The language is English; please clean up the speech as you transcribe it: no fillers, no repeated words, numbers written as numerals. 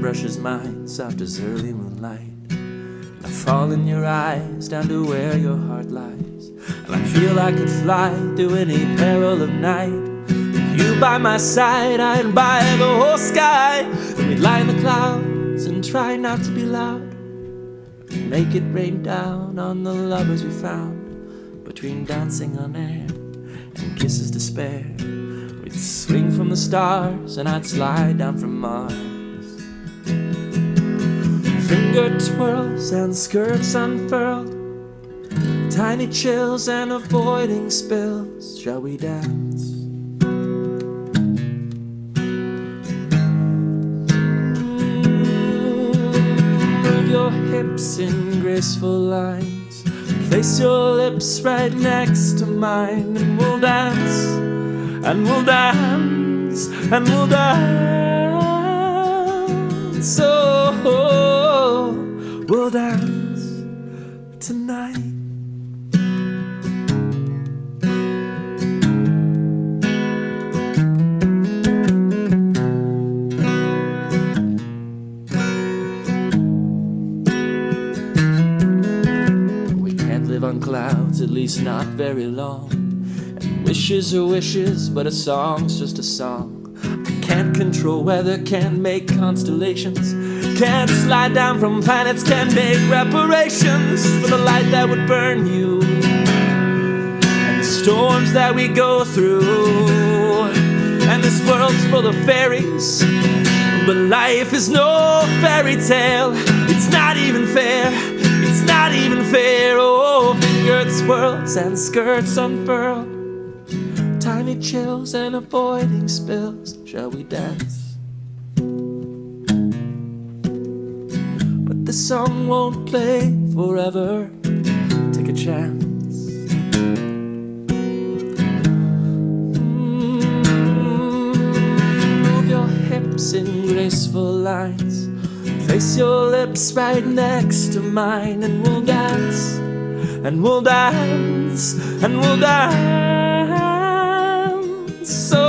brushes mine, soft as early moonlight. I fall in your eyes, down to where your heart lies, and I feel I could fly through any peril of night. With you by my side, I'd buy the whole sky. And we'd lie in the clouds and try not to be loud, make it rain down on the lovers we found. Between dancing on air and kisses to spare, we'd swing from the stars and I'd slide down from Mars. Finger twirls and skirts unfurled, tiny chills and avoiding spills. Shall we dance? Move your hips in graceful lines, place your lips right next to mine, and we'll dance, and we'll dance, and we'll dance. So we'll dance tonight. We can't live on clouds, at least not very long. And wishes are wishes, but a song's just a song. I can't control weather, can't make constellations, can't slide down from planets, can't make reparations for the light that would burn you and the storms that we go through. And this world's full of fairies, but life is no fairy tale. It's not even fair, it's not even fair. Oh, finger twirls and skirts unfurled, tiny chills and avoiding spills. Shall we dance? The song won't play forever. Take a chance. Move your hips in graceful lines, place your lips right next to mine, and we'll dance, and we'll dance, and we'll dance. So